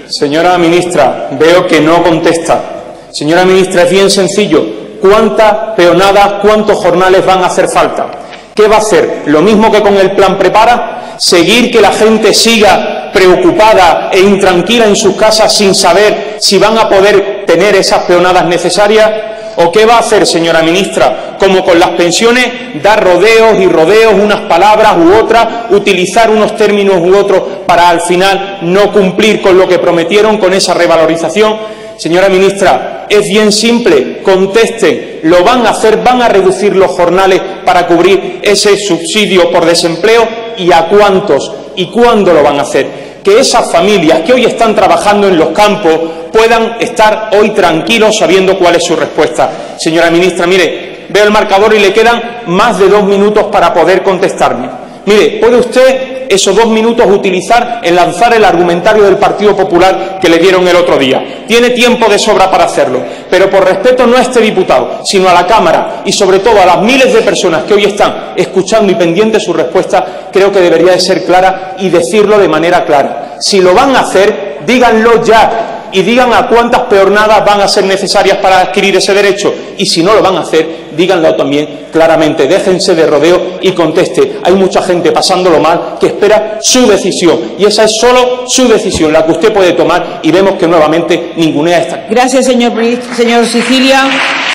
Señora ministra, veo que no contesta. Señora ministra, es bien sencillo. ¿Cuántas peonadas, cuántos jornales van a hacer falta? ¿Qué va a hacer? ¿Lo mismo que con el plan Prepara? ¿Seguir que la gente siga preocupada e intranquila en sus casas sin saber si van a poder tener esas peonadas necesarias? ¿O qué va a hacer, señora ministra? Como con las pensiones, dar rodeos y rodeos, unas palabras u otras, utilizar unos términos u otros para al final no cumplir con lo que prometieron con esa revalorización. Señora ministra, es bien simple, contesten, ¿lo van a hacer? ¿Van a reducir los jornales para cubrir ese subsidio por desempleo? ¿Y a cuántos? ¿Y cuándo lo van a hacer? Que esas familias que hoy están trabajando en los campos puedan estar hoy tranquilos sabiendo cuál es su respuesta. Señora ministra, mire, veo el marcador y le quedan más de 2 minutos para poder contestarme. Mire, puede usted esos 2 minutos utilizar en lanzar el argumentario del Partido Popular que le dieron el otro día. Tiene tiempo de sobra para hacerlo, pero por respeto no a este diputado, sino a la Cámara y sobre todo a las miles de personas que hoy están escuchando y pendientes de su respuesta, creo que debería de ser clara y decirlo de manera clara. Si lo van a hacer, díganlo ya. Y digan a cuántas peonadas van a ser necesarias para adquirir ese derecho. Y si no lo van a hacer, díganlo también claramente. Déjense de rodeo y conteste. Hay mucha gente pasándolo mal que espera su decisión. Y esa es solo su decisión, la que usted puede tomar. Y vemos que nuevamente ningunea esta. Gracias, señor Sicilia.